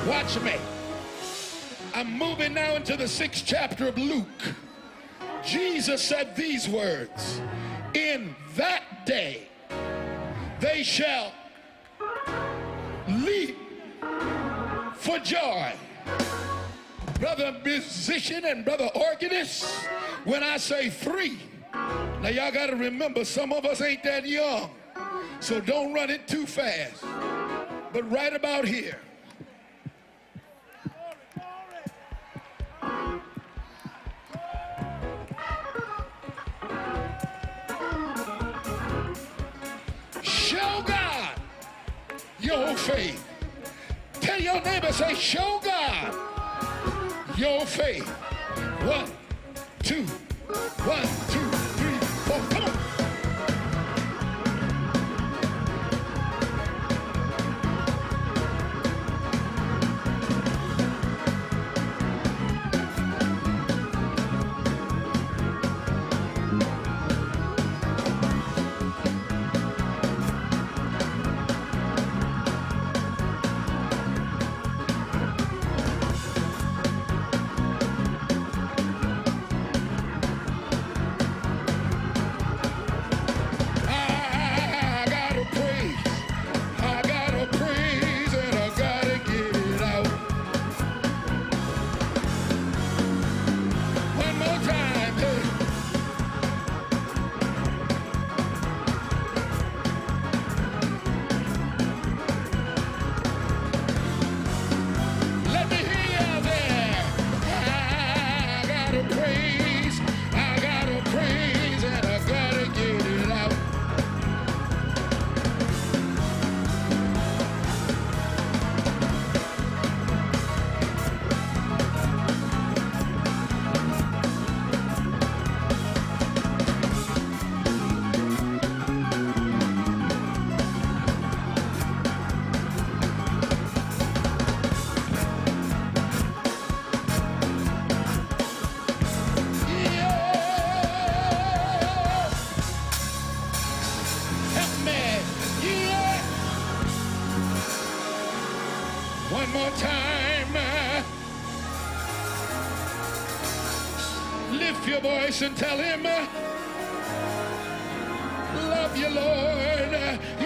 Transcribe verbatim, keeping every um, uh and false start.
Watch me. I'm moving now into the sixth chapter of Luke. Jesus said these words, in that day they shall leap for joy. Brother musician and brother organist, when I say three, now y'all got to remember some of us ain't that young, so don't run it too fast. But right about here. Show God your faith. Tell your neighbor, say, show God your faith. One, two, one, two, three, four. Come on. One more time. Lift your voice and tell him, love you, Lord.